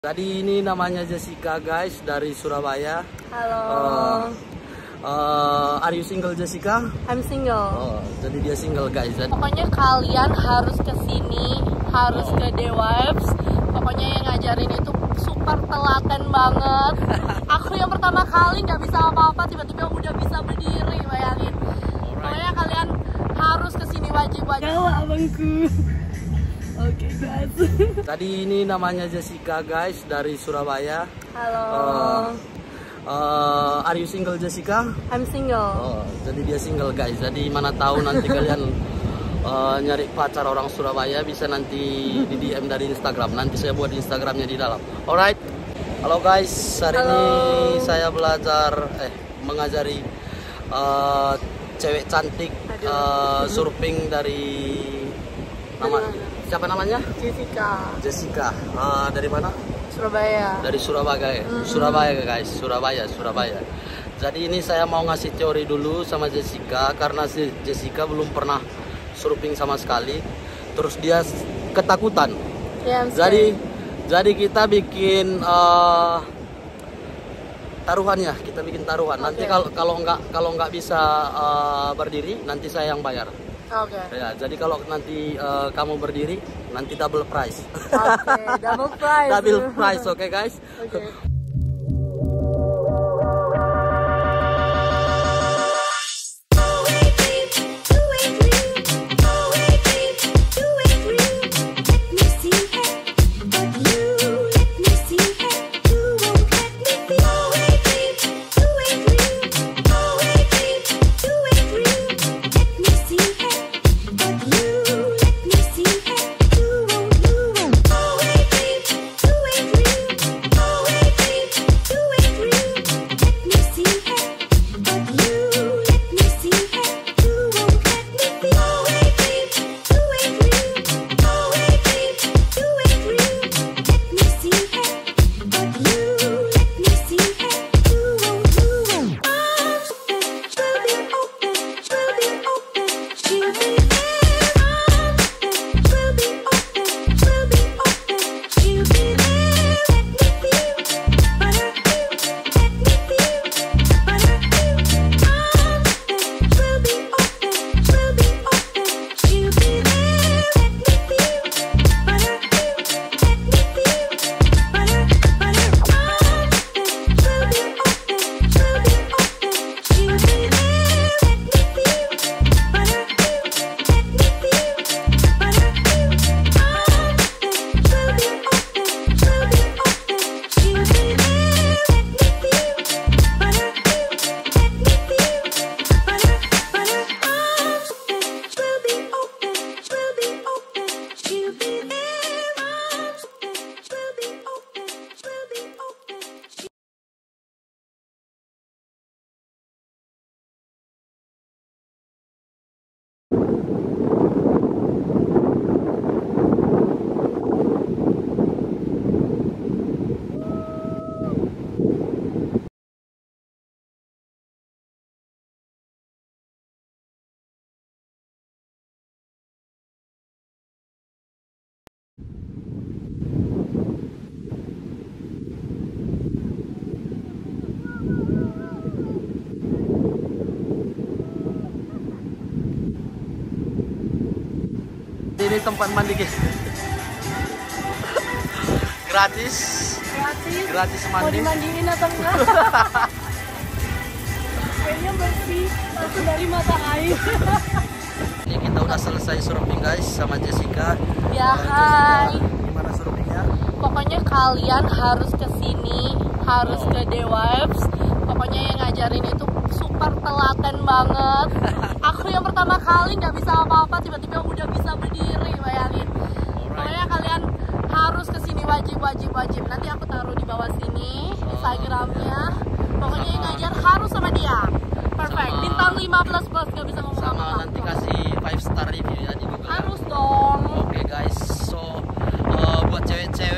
Tadi ini namanya Jessica guys dari Surabaya. Halo. Are you single Jessica? I'm single. Jadi dia single guys. Pokoknya kalian harus kesini, harus ke Dewipes. Pokoknya yang ngajarin itu super telaten banget. Aku yang pertama kali nggak bisa apa-apa, tiba-tiba udah bisa berdiri, bayangin. Pokoknya kalian harus kesini, wajib. Jawab abangku. Oke guys. Tadi ini namanya Jessica guys dari Surabaya. Halo. Are you single Jessica? I'm single. Jadi dia single guys. Jadi mana tahu nanti kalian nyari pacar orang Surabaya, bisa nanti di DM dari Instagram. Nanti saya buat Instagramnya di dalam. Alright. Halo guys. Hari ini saya belajar mengajari cewek cantik surfing dari siapa namanya? Jessica. Dari mana? Surabaya. Dari Surabaya. Surabaya guys. Surabaya. Jadi ini saya mau ngasih teori dulu sama Jessica karena si Jessica belum pernah surfing sama sekali. Terus dia ketakutan. Yeah, jadi kita bikin taruhan ya. Kita bikin taruhan. Nanti kalau nggak bisa berdiri, nanti saya yang bayar. Oke. Ya, jadi kalau nanti kamu berdiri, nanti double price. Oke, double price. Double price, oke guys? Oke. Ini tempat mandi guys. Gratis mandi. Mau dimandiin atau enggak? Kayaknya bersih, itu dari mata air. Ini kita udah selesai surfing guys sama Jessica. Ya, hai. Gimana surfingnya? Pokoknya kalian harus kesini, harus ke Dewipes. Pokoknya yang ngajarin itu super telaten banget. Aku yang pertama kali nggak bisa apa-apa, tiba-tiba udah bisa berdiri, bayangin. Pokoknya kalian harus kesini, wajib. Nanti aku taruh di bawah sini Instagramnya. Pokoknya yang ngajar harus sama dia. Perfect. Bintang 15 plus, nggak bisa ngomong Sama apa-apa. nanti kasih 5 star review ya di Google. Harus dong. Oke guys, so buat cewek-cewek